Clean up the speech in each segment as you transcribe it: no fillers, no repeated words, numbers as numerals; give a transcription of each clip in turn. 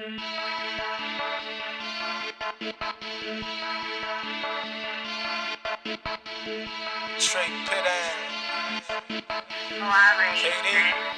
Straight pit KD.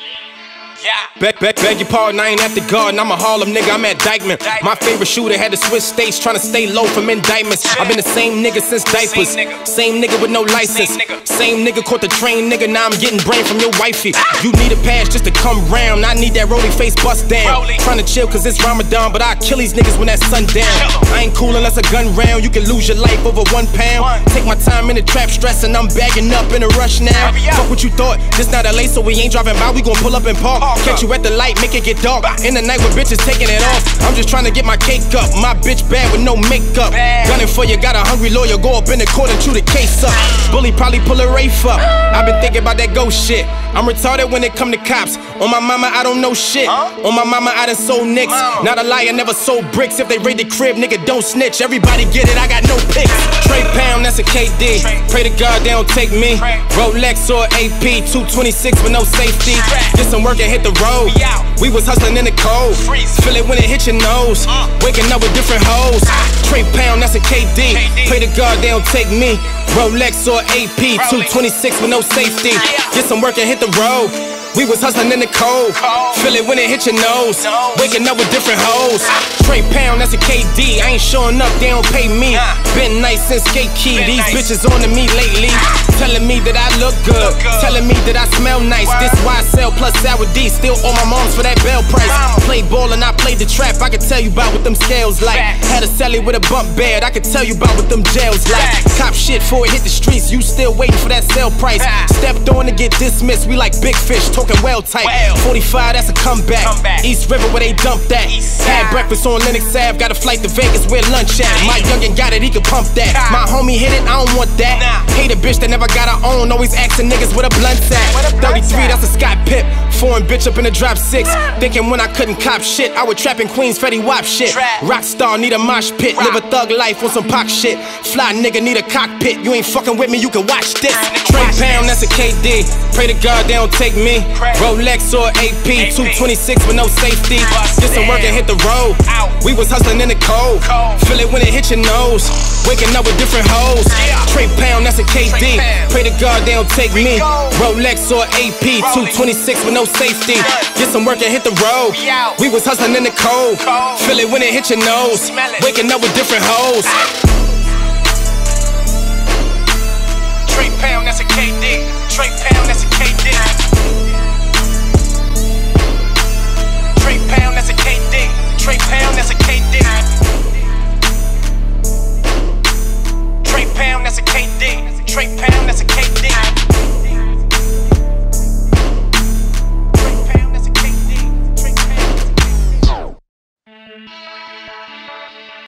Yeah. Beg your pardon, I ain't at the Garden, I'm a Harlem nigga, I'm at Dykeman. My favorite shooter had to switch states, tryna stay low from indictments. I've been the same nigga since diapers, same nigga with no license, same nigga caught the train, nigga, now I'm getting brain from your wifey. You need a pass just to come round, I need that rolling face bust down. Tryna chill cause it's Ramadan, but I kill these niggas when that sundown. I ain't cool unless a gun round, you can lose your life over 1 pound. Take my time in the trap stressing, I'm bagging up in a rush now. Fuck what you thought, this not LA so we ain't driving by, we gon' pull up and park. Catch you at the light, make it get dark. In the night with bitches taking it off. I'm just trying to get my cake up. My bitch bad with no makeup. Gunning for you, got a hungry lawyer. Go up in the court and chew the case up. Bully probably pull a Rafe up. I've been thinking about that ghost shit. I'm retarded when it come to cops. On my mama, I don't know shit. On my mama, I done sold nicks. Not a liar, never sold bricks. If they raid the crib, nigga, don't snitch. Everybody get it, I got no pics. Trey Pound, that's a KD. Pray to God they don't take me. Rolex or AP, 226 with no safety. Get some work and hit the road. We was hustling in the cold. Feel it when it hit your nose. Waking up with different hoes. Trey Pound, that's a KD. Pray to God they don't take me. Rolex or AP, 226 with no safety. Get some work and hit the road. We was hustling in the cold. Feel it when it hit your nose. Waking up with different hoes. Trey Pound, that's a KD. I ain't showing up, they don't pay me. Been nice since Gate Key. These bitches on to me lately. Telling me that I look good. Telling me that I smell nice. This why I sell plus sour D. Still on my moms for that bell price. Play ball and I played the trap. I can tell you about what them scales like. Had a celly with a bump bed. I can tell you about what them jails like. Cop shit before it hit the streets. You still waiting for that sale price. Stepped on to get dismissed. We like big fish. Talking well tight. 45, that's a comeback. East River where they dumped that. Had breakfast on Lennox Ave. Got a flight to Vegas where lunch at. My youngin' got it, he can pump that. My homie hit it, I don't want that. Hate a bitch that never got her own. Always asking niggas where the blunt's at. 33, that's a Scott Pip. Foreign bitch up in the drop 6. Thinking when I couldn't cop shit, I would trap in Queens, Fetty Wap shit. Rockstar need a mosh pit. Live a thug life on some Pac shit. Fly nigga need a cockpit. You ain't fucking with me, you can watch this. Trey Pound, that's a KD. Pray to God they don't take me. Rolex or AP, 226 with no safety. Get some work and hit the road. We was hustling in the cold. Feel it when it hit your nose. Waking up with different hoes. Trey Pound, that's a KD. Pray to God they don't take me. Rolex or AP, 226 with no safety. Get some work and hit the road. We was hustling in the cold. Feel it when it hit your nose. Waking up with different hoes. Trey Pound, that's a KD. Trey Pound.